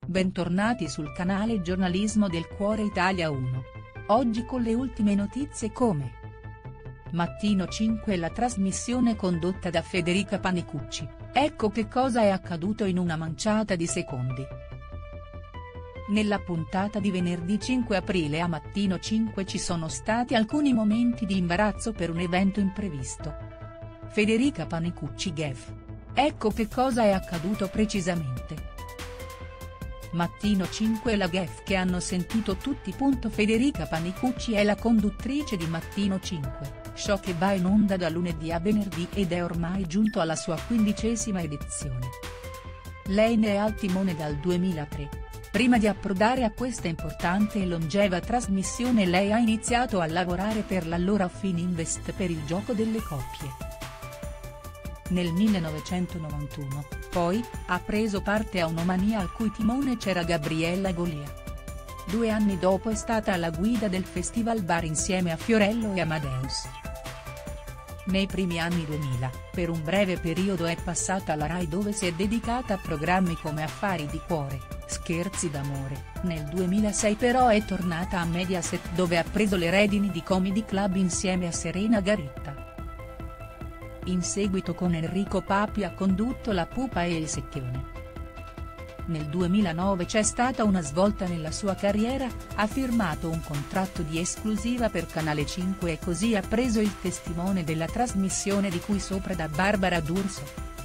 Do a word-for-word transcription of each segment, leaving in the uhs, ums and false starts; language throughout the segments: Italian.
Bentornati sul canale Giornalismo del Cuore Italia uno. Oggi con le ultime notizie come Mattino cinque e la trasmissione condotta da Federica Panicucci, ecco che cosa è accaduto in una manciata di secondi. Nella puntata di venerdì cinque aprile a Mattino cinque ci sono stati alcuni momenti di imbarazzo per un evento imprevisto. Federica Panicucci gaffe. Ecco che cosa è accaduto precisamente. Mattino cinque e la gaffe che hanno sentito tutti. Federica Panicucci è la conduttrice di Mattino cinque, show che va in onda da lunedì a venerdì ed è ormai giunto alla sua quindicesima edizione. Lei ne è al timone dal duemilatré. Prima di approdare a questa importante e longeva trasmissione lei ha iniziato a lavorare per l'allora Fininvest per il gioco delle coppie. Nel millenovecentonovantuno, poi, ha preso parte a Onomania al cui timone c'era Gabriella Golia. Due anni dopo è stata alla guida del Festival Bar insieme a Fiorello e Amadeus. Nei primi anni duemila, per un breve periodo è passata alla Rai dove si è dedicata a programmi come Affari di cuore, Scherzi d'amore, nel duemilasei però è tornata a Mediaset dove ha preso le redini di Comedy Club insieme a Serena Garitta. In seguito con Enrico Papi ha condotto La Pupa e Il Secchione. Nel duemilanove c'è stata una svolta nella sua carriera, ha firmato un contratto di esclusiva per Canale cinque e così ha preso il testimone della trasmissione di cui sopra da Barbara D'Urso.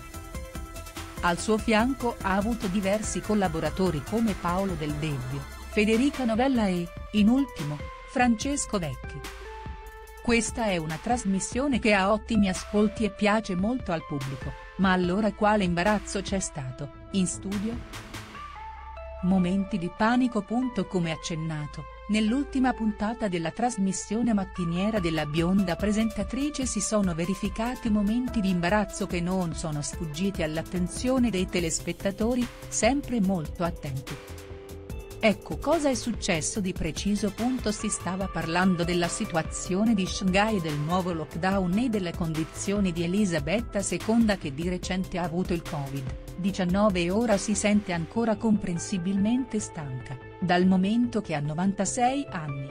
Al suo fianco ha avuto diversi collaboratori come Paolo Del Debbio, Federica Novella e, in ultimo, Francesco Vecchi. Questa è una trasmissione che ha ottimi ascolti e piace molto al pubblico, ma allora quale imbarazzo c'è stato, in studio? Momenti di panico. Come accennato, nell'ultima puntata della trasmissione mattiniera della bionda presentatrice si sono verificati momenti di imbarazzo che non sono sfuggiti all'attenzione dei telespettatori, sempre molto attenti. Ecco cosa è successo di preciso. Si stava parlando della situazione di Shanghai e del nuovo lockdown e delle condizioni di Elisabetta seconda che di recente ha avuto il covid diciannove e ora si sente ancora comprensibilmente stanca, dal momento che ha novantasei anni.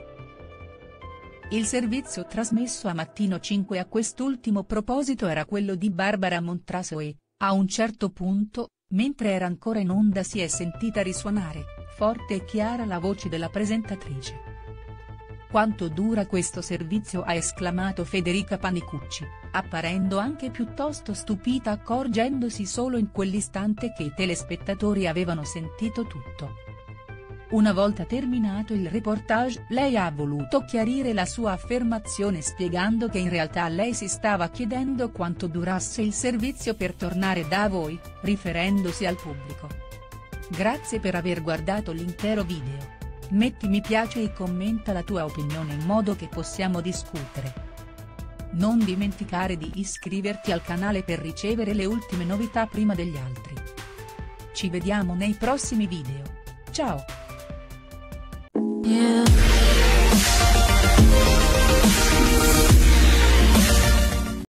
Il servizio trasmesso a Mattino cinque a quest'ultimo proposito era quello di Barbara Montrasso e, a un certo punto, mentre era ancora in onda si è sentita risuonare, forte e chiara la voce della presentatrice. "Quanto dura questo servizio?" ha esclamato Federica Panicucci, apparendo anche piuttosto stupita accorgendosi solo in quell'istante che i telespettatori avevano sentito tutto. Una volta terminato il reportage lei ha voluto chiarire la sua affermazione spiegando che in realtà lei si stava chiedendo quanto durasse il servizio per tornare da voi, riferendosi al pubblico. "Grazie per aver guardato l'intero video. Metti mi piace e commenta la tua opinione in modo che possiamo discutere. Non dimenticare di iscriverti al canale per ricevere le ultime novità prima degli altri. Ci vediamo nei prossimi video. Ciao!" Yeah.